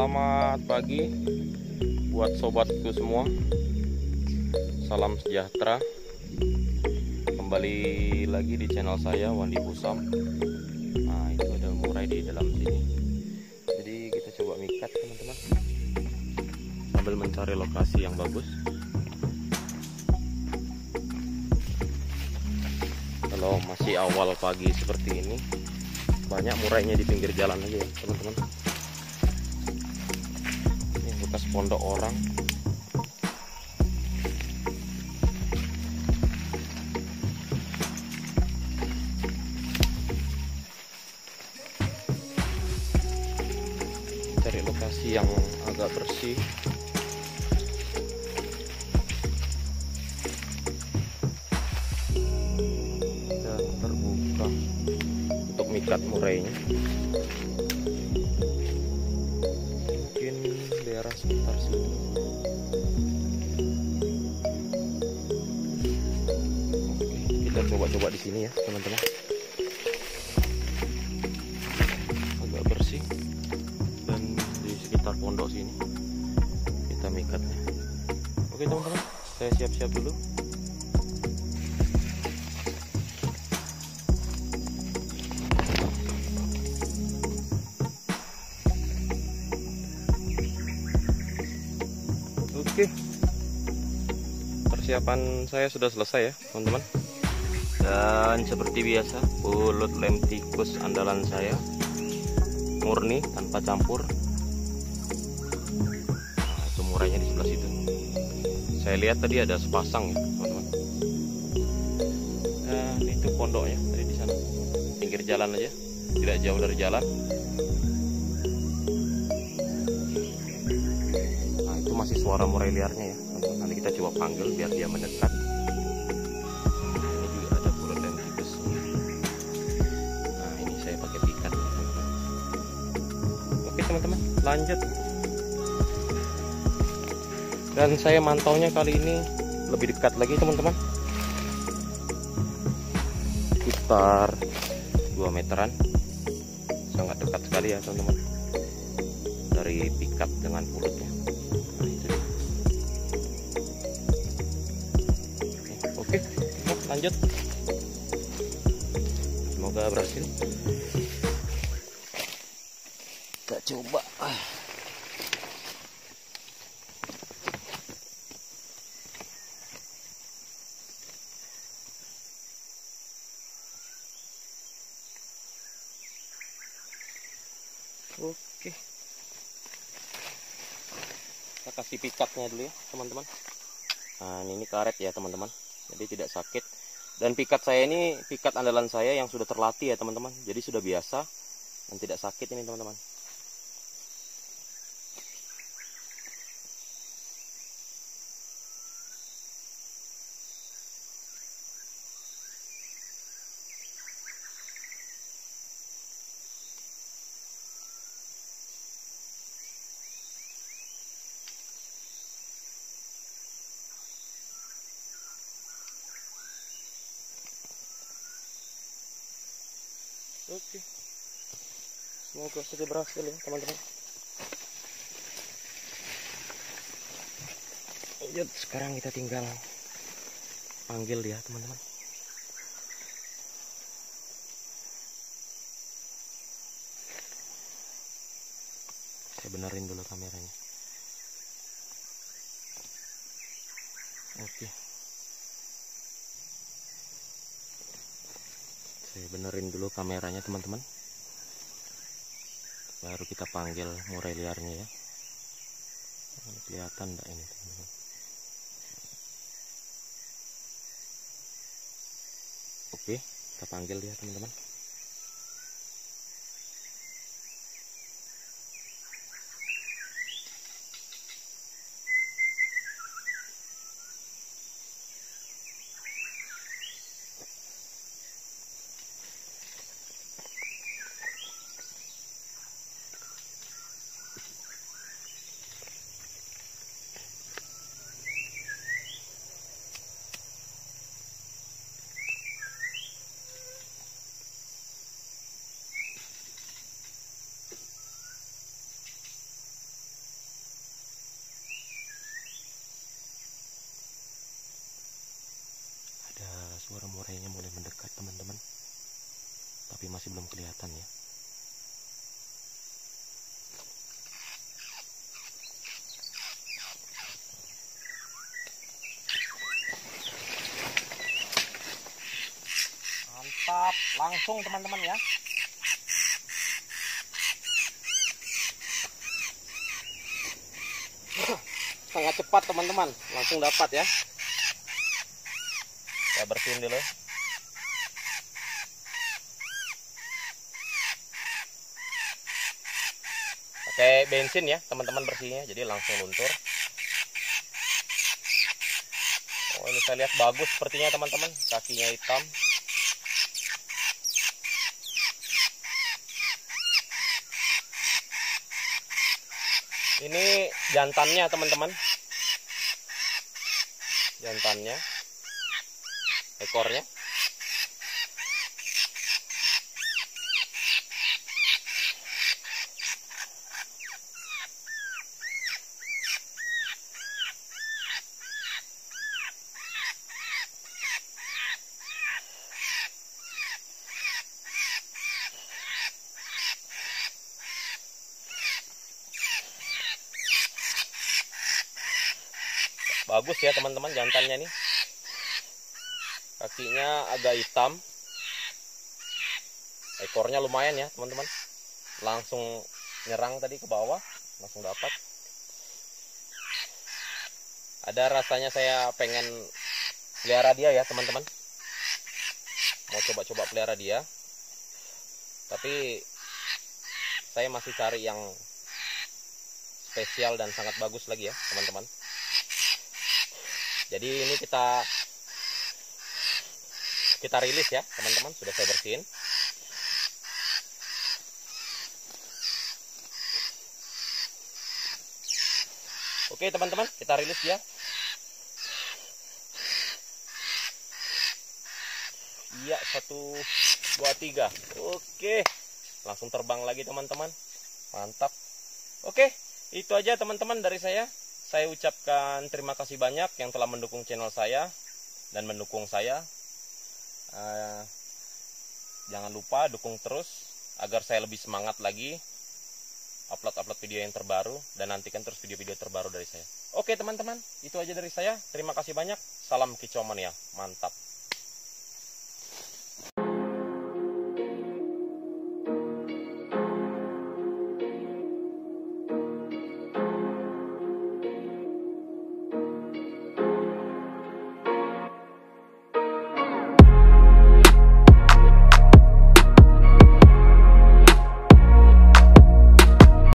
Selamat pagi buat sobatku semua. Salam sejahtera. Kembali lagi di channel saya, Wandi Pusam. Nah, itu ada murai di dalam sini. Jadi kita coba mikat, teman-teman, sambil mencari lokasi yang bagus. Kalau masih awal pagi seperti ini, banyak murainya di pinggir jalan aja ya, teman-teman. Ini bekas pondok orang. Cari lokasi yang agak bersih. Dan terbuka untuk mikat murainya. Mungkin daerah sekitar sini. Oke, kita coba-coba di sini ya, teman-teman. Agak bersih. Dan di sekitar pondok sini kita mikatnya. Oke, teman-teman, saya siap-siap dulu. Oke, persiapan saya sudah selesai ya, teman-teman. Dan seperti biasa, pulut lem tikus andalan saya, murni tanpa campur. Nah, itu murainya di sebelah situ. Saya lihat tadi ada sepasang ya, teman-teman. Nah, itu pondoknya tadi di sana, pinggir jalan aja, tidak jauh dari jalan. Nah, itu masih suara murai liarnya ya, teman-teman. Nanti kita coba panggil biar dia mendekat. Ini juga ada pulut lem tikus. Nah, ini saya pakai pikat. Oke, teman-teman, lanjut. Dan saya mantaunya kali ini lebih dekat lagi, teman-teman, sekitar 2 meteran. Sangat dekat sekali ya, teman-teman, dari pikat dengan pulutnya. Nah, itu dia. Oke, lanjut. Semoga berhasil. Kita coba. Oke, kita kasih pikatnya dulu ya, teman-teman. Nah, ini karet ya, teman-teman, jadi tidak sakit. Dan pikat saya ini pikat andalan saya yang sudah terlatih ya, teman-teman, jadi sudah biasa dan tidak sakit ini, teman-teman. Oke, semoga saja berhasil ya, teman-teman. Ya, sekarang kita tinggal panggil dia, teman-teman. Saya benerin dulu kameranya. Oke, saya benerin dulu kameranya, teman-teman, baru kita panggil murai liarnya ya. Kelihatan enggak ini, teman-teman? Oke, kita panggil dia, teman-teman. masih belum kelihatan ya. Mantap, langsung teman-teman ya. Sangat cepat teman-teman, langsung dapat ya. Saya bersihin dulu. Pakai bensin ya teman-teman bersihnya, jadi langsung luntur. Oh, ini saya lihat bagus sepertinya teman-teman, kakinya hitam. Ini jantannya teman-teman, jantannya, ekornya. Bagus ya teman-teman jantannya nih. Kakinya agak hitam. Ekornya lumayan ya teman-teman. Langsung nyerang tadi ke bawah, langsung dapat. Ada rasanya saya pengen pelihara dia ya teman-teman. Mau coba-coba pelihara dia. Tapi saya masih cari yang spesial dan sangat bagus lagi ya teman-teman. Jadi ini kita rilis ya teman-teman, sudah saya bersihin. Oke teman-teman, kita rilis ya. Iya, 1, 2, 3. Oke, langsung terbang lagi teman-teman. Mantap. Oke, itu aja teman-teman dari saya. Saya ucapkan terima kasih banyak yang telah mendukung channel saya dan mendukung saya. Jangan lupa dukung terus agar saya lebih semangat lagi upload video yang terbaru, dan nantikan terus video-video terbaru dari saya. Oke teman-teman, itu aja dari saya. Terima kasih banyak. Salam kicau mania. Mantap.